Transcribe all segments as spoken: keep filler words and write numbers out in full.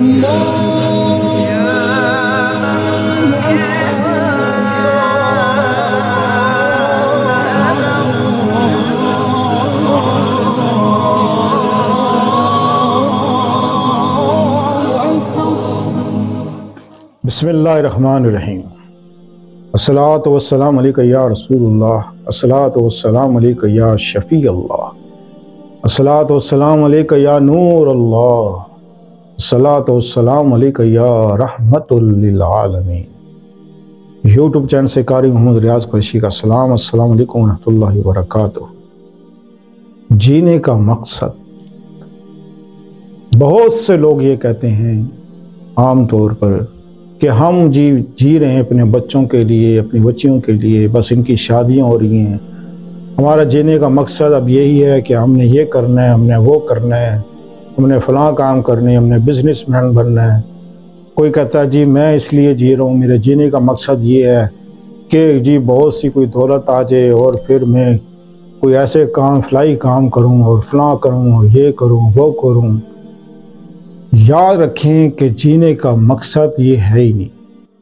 بسم اللہ الرحمن الرحیم۔ الصلاۃ والسلام علیکہ یا رسول اللہ، الصلاۃ والسلام علیکہ یا شفیع اللہ، الصلاۃ والسلام علیکہ یا نور اللہ، الصلاۃ والسلام علیکہ یا رحمت للعالمین۔ یوٹیوب چینل سے قاری محمد ریاض قریشی کا سلام، السلام علیکم ورحمۃ اللہ وبرکاتہ۔ جینے کا مقصد، بہت سے لوگ یہ کہتے ہیں عام طور پر کہ ہم جی جی رہے ہیں اپنے بچوں کے لیے، اپنی بچیوں کے لیے، بس ان کی شادیاں ہو رہی ہیں، ہمارا جینے کا مقصد اب یہی ہے کہ ہم نے یہ کرنا ہے، ہم نے وہ کرنا ہے، ہم نے فلاں کام کرنے، ہم نے بزنس مین بننا ہے۔ کوئی کہتا ہے جی میں اس لیے جی رہا ہوں، میرے جینے کا مقصد یہ ہے کہ جی بہت سی کوئی دولت آ جائے اور پھر میں کوئی ایسے کام فلائی کام کروں اور فلاں کروں اور یہ کروں وہ کروں۔ یاد رکھیں کہ جینے کا مقصد یہ ہے ہی نہیں۔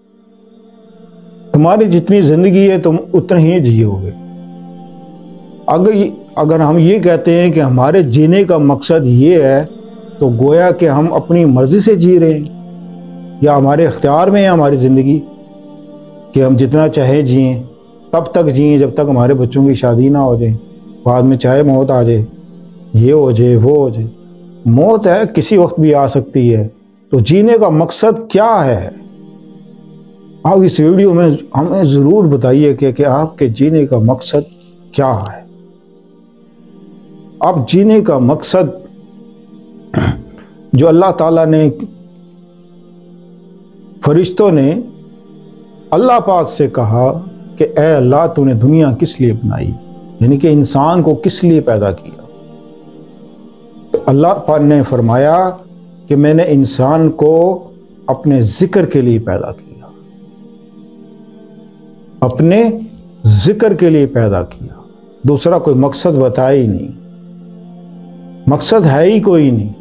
تمہاری جتنی زندگی ہے تم اتنا ہی جیو گے۔ اگر اگر ہم یہ کہتے ہیں کہ ہمارے جینے کا مقصد یہ ہے تو گویا کہ ہم اپنی مرضی سے جی رہے ہیں، یا ہمارے اختیار میں ہے ہماری زندگی کہ ہم جتنا چاہے جئیں، تب تک جئیں جب تک ہمارے بچوں کی شادی نہ ہو جائے، بعد میں چاہے موت آ جائے، یہ ہو جائے وہ ہو جائے۔ موت ہے، کسی وقت بھی آ سکتی ہے، تو جینے کا مقصد کیا ہے؟ آپ اس ویڈیو میں ہمیں ضرور بتائیے کہ کہ آپ کے جینے کا مقصد کیا ہے۔ آپ جینے کا مقصد جو اللہ تعالیٰ نے، فرشتوں نے اللہ پاک سے کہا کہ اے اللہ تو نے دنیا کس لیے بنائی، یعنی کہ انسان کو کس لیے پیدا کیا، تو اللہ پاک نے فرمایا کہ میں نے انسان کو اپنے ذکر کے لیے پیدا کیا، اپنے ذکر کے لیے پیدا کیا، دوسرا کوئی مقصد بتایا ہی نہیں، مقصد ہے ہی کوئی نہیں۔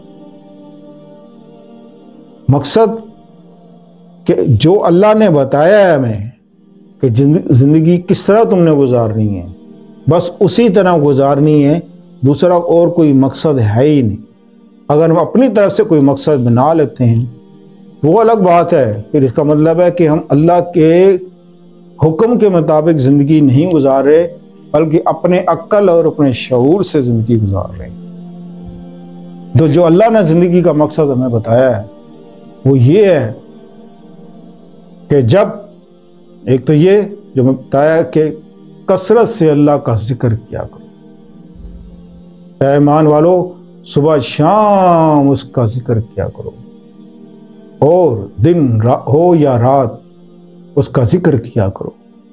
مقصد کہ جو اللہ نے بتایا ہے ہمیں کہ زندگی کس طرح تم نے گزارنی ہے، بس اسی طرح گزارنی ہے، دوسرا اور کوئی مقصد ہے ہی نہیں۔ اگر ہم اپنی طرف سے کوئی مقصد بنا لیتے ہیں وہ الگ بات ہے، پھر اس کا مطلب ہے کہ ہم اللہ کے حکم کے مطابق زندگی نہیں گزار رہے، بلکہ اپنے عقل اور اپنے شعور سے زندگی گزار رہے ہیں۔ تو جو اللہ نے زندگی کا مقصد ہمیں بتایا ہے وہ یہ ہے کہ جب ایک تو یہ جو میں بتایا کہ کثرت سے اللہ کا ذکر کیا کرو، اے ایمان والو صبح شام اس کا ذکر کیا کرو، اور دن ہو یا رات اس کا ذکر کیا کرو،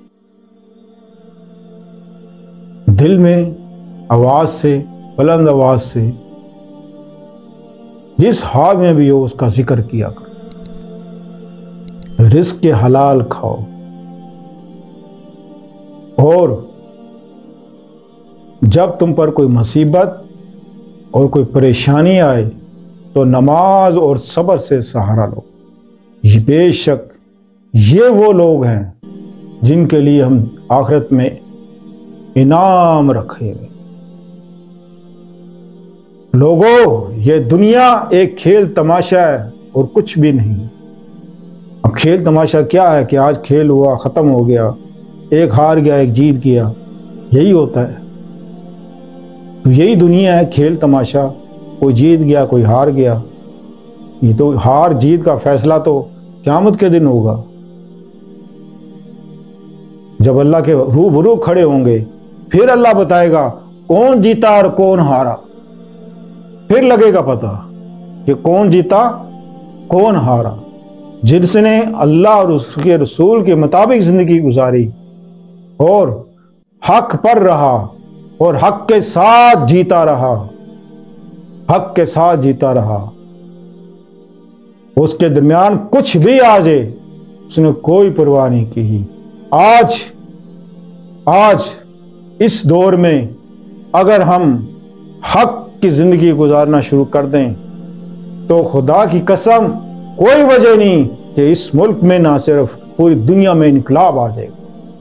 دل میں آواز سے، بلند آواز سے، جس حال میں بھی ہو اس کا ذکر کیا کرو، رزق کے حلال کھاؤ، اور جب تم پر کوئی مصیبت اور کوئی پریشانی آئے تو نماز اور صبر سے سہارا لو۔ یہ بے شک یہ وہ لوگ ہیں جن کے لیے ہم آخرت میں انعام رکھیں گے۔ لوگوں، یہ دنیا ایک کھیل تماشا ہے اور کچھ بھی نہیں۔ اب کھیل تماشا کیا ہے کہ آج کھیل ہوا، ختم ہو گیا، ایک ہار گیا ایک جیت گیا، یہی ہوتا ہے۔ تو یہی دنیا ہے، کھیل تماشا، کوئی جیت گیا کوئی ہار گیا۔ یہ تو ہار جیت کا فیصلہ تو قیامت کے دن ہوگا، جب اللہ کے روبرو کھڑے ہوں گے، پھر اللہ بتائے گا کون جیتا اور کون ہارا، پھر لگے گا پتہ کہ کون جیتا کون ہارا۔ جس نے اللہ اور اس کے رسول کے مطابق زندگی گزاری اور حق پر رہا اور حق کے ساتھ جیتا رہا، حق کے ساتھ جیتا رہا، اس کے درمیان کچھ بھی آ جائے اس نے کوئی پرواہ نہیں کی۔ آج آج اس دور میں اگر ہم حق کی زندگی گزارنا شروع کر دیں تو خدا کی قسم کوئی وجہ نہیں کہ اس ملک میں نہ صرف پوری دنیا میں انقلاب آ جائے گا،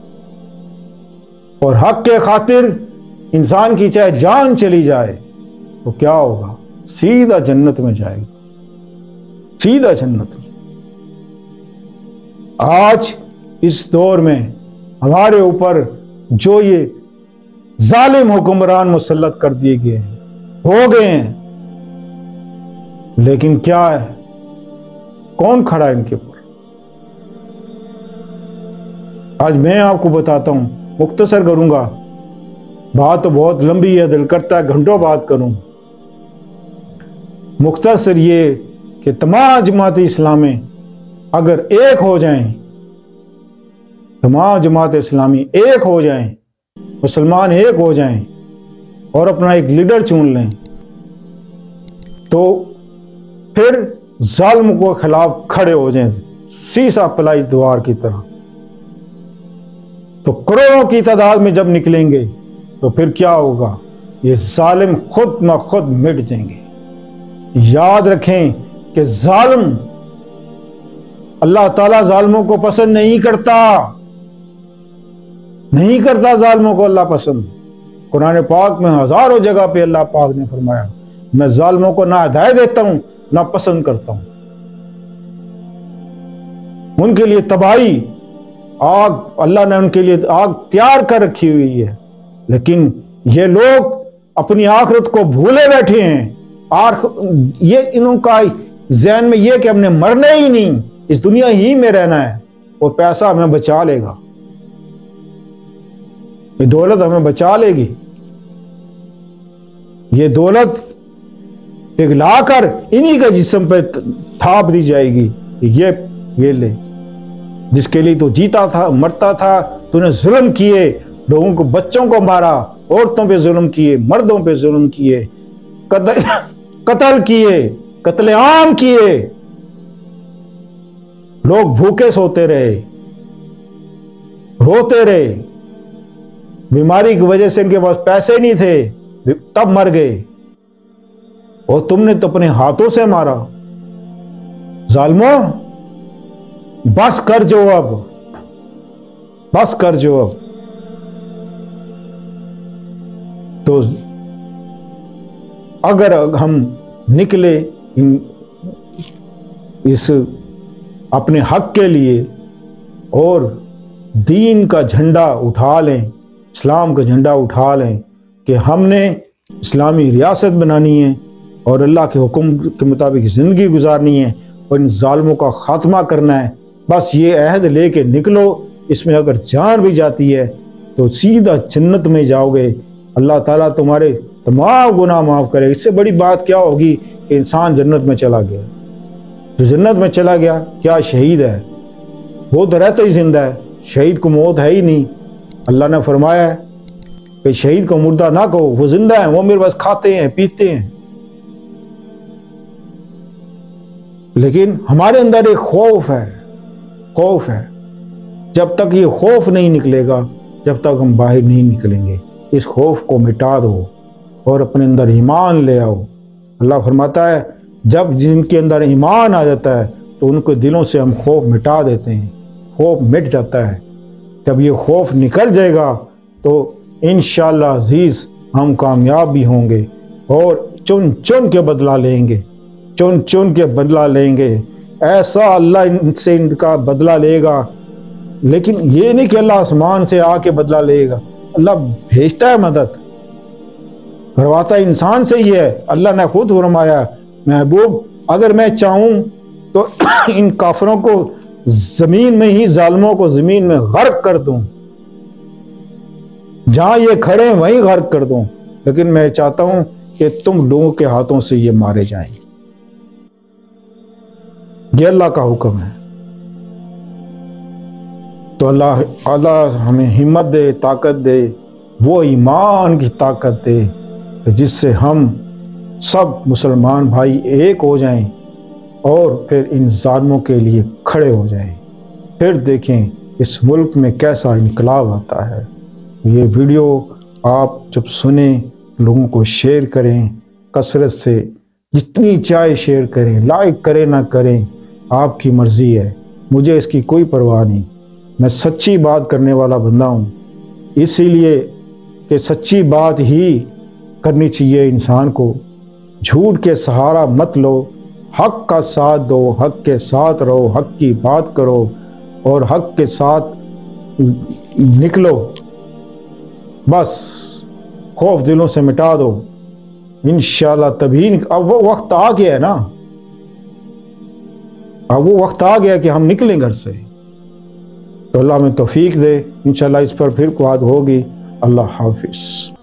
اور حق کے خاطر انسان کی چاہے جان چلی جائے تو کیا ہوگا؟ سیدھا جنت میں جائے گا، سیدھا جنت میں۔ آج اس دور میں ہمارے اوپر جو یہ ظالم حکمران مسلط کر دیے گئے ہیں، ہو گئے ہیں، لیکن کیا ہے؟ کون کھڑا ہے ان کے اوپر؟ آج میں آپ کو بتاتا ہوں، مختصر کروں گا، بات تو بہت لمبی ہے، دل کرتا ہے گھنٹوں بات کروں۔ مختصر یہ کہ تمام جماعت اسلامی اگر ایک ہو جائیں، تمام جماعت اسلامی ایک ہو جائیں، مسلمان ایک ہو جائیں اور اپنا ایک لیڈر چن لیں، تو پھر ظالم کو خلاف کھڑے ہو جائیں سیسا پلائی دیوار کی طرح، تو کروڑوں کی تعداد میں جب نکلیں گے تو پھر کیا ہوگا؟ یہ ظالم خود نہ خود مٹ جائیں گے۔ یاد رکھیں کہ ظالم، اللہ تعالیٰ ظالموں کو پسند نہیں کرتا، نہیں کرتا ظالموں کو اللہ پسند۔ قرآن پاک میں ہزاروں جگہ پہ اللہ پاک نے فرمایا میں ظالموں کو نہ ہدایت دیتا ہوں نہ پسند کرتا ہوں، ان کے لیے تباہی، آگ، اللہ نے ان کے لیے آگ تیار کر رکھی ہوئی ہے۔ لیکن یہ لوگ اپنی آخرت کو بھولے بیٹھے ہیں، یہ انہوں کا ذہن میں یہ کہ ہم نے مرنا ہی نہیں، اس دنیا ہی میں رہنا ہے اور پیسہ ہمیں بچا لے گا، یہ دولت ہمیں بچا لے گی، یہ دولت پگھلا کر انہی کا جسم پہ تھاپ دی جائے گی، یہ یہ لے، جس کے لیے تو جیتا تھا، مرتا تھا، تو نے ظلم کیے، لوگوں کو، بچوں کو مارا، عورتوں پہ ظلم کیے، مردوں پہ ظلم کیے، قتل قتل کیے، قتل عام کیے، لوگ بھوکے سوتے رہے، روتے رہے، بیماری کی وجہ سے ان کے پاس پیسے نہیں تھے، تب مر گئے، اور تم نے تو اپنے ہاتھوں سے مارا۔ ظالموں بس کر جو، اب بس کر جو اب۔ تو اگر ہم نکلے اس اپنے حق کے لیے اور دین کا جھنڈا اٹھا لیں، اسلام کا جھنڈا اٹھا لیں کہ ہم نے اسلامی ریاست بنانی ہے اور اللہ کے حکم کے مطابق زندگی گزارنی ہے اور ان ظالموں کا خاتمہ کرنا ہے، بس یہ عہد لے کے نکلو، اس میں اگر جان بھی جاتی ہے تو سیدھا جنت میں جاؤ گے، اللہ تعالیٰ تمہارے تمام گناہ معاف کرے۔ اس سے بڑی بات کیا ہوگی کہ انسان جنت میں چلا گیا؟ جو جنت میں چلا گیا کیا شہید ہے؟ وہ تو رہتا ہی زندہ ہے، شہید کو موت ہے ہی نہیں۔ اللہ نے فرمایا ہے کہ شہید کو مردہ نہ کہو، وہ زندہ ہیں، وہ میرے پاس کھاتے ہیں، پیتے ہیں۔ لیکن ہمارے اندر ایک خوف ہے، خوف ہے، جب تک یہ خوف نہیں نکلے گا، جب تک ہم باہر نہیں نکلیں گے۔ اس خوف کو مٹا دو اور اپنے اندر ایمان لے آؤ۔ اللہ فرماتا ہے جب جن کے اندر ایمان آ جاتا ہے تو ان کے دلوں سے ہم خوف مٹا دیتے ہیں، خوف مٹ جاتا ہے۔ جب یہ خوف نکل جائے گا تو انشاءاللہ عزیز ہم کامیاب بھی ہوں گے اور چن چن کے بدلہ لیں گے، چن چن کے بدلہ لیں گے، ایسا اللہ ان سے ان کا بدلہ لے گا۔ لیکن یہ نہیں کہ اللہ آسمان سے آ کے بدلہ لے گا، اللہ بھیجتا ہے مدد، کرواتا ہے انسان سے ہی ہے۔ اللہ نے خود فرمایا محبوب اگر میں چاہوں تو ان کافروں کو زمین میں ہی، ظالموں کو زمین میں غرق کر دوں، جہاں یہ کھڑے ہیں وہیں غرق کر دوں، لیکن میں چاہتا ہوں کہ تم لوگوں کے ہاتھوں سے یہ مارے جائیں۔ یہ اللہ کا حکم ہے۔ تو اللہ اللہ ہمیں ہمت دے، طاقت دے، وہ ایمان کی طاقت دے کہ جس سے ہم سب مسلمان بھائی ایک ہو جائیں اور پھر ان ظالموں کے لیے کھڑے ہو جائیں۔ پھر دیکھیں اس ملک میں کیسا انقلاب آتا ہے۔ یہ ویڈیو آپ جب سنیں لوگوں کو شیئر کریں کثرت سے، جتنی چاہے شیئر کریں، لائک کریں نہ کریں، آپ کی مرضی ہے، مجھے اس کی کوئی پرواہ نہیں۔ میں سچی بات کرنے والا بندہ ہوں، اسی لیے کہ سچی بات ہی کرنی چاہیے انسان کو۔ جھوٹ کے سہارا مت لو، حق کا ساتھ دو، حق کے ساتھ رہو، حق کی بات کرو اور حق کے ساتھ نکلو۔ بس خوف دلوں سے مٹا دو، انشاءاللہ تبھی نک... اب وہ وقت آ گیا ہے نا، اب وہ وقت آ گیا کہ ہم نکلیں گھر سے۔ تو اللہ ہمیں توفیق دے، انشاءاللہ اس پر پھر بات ہوگی۔ اللہ حافظ۔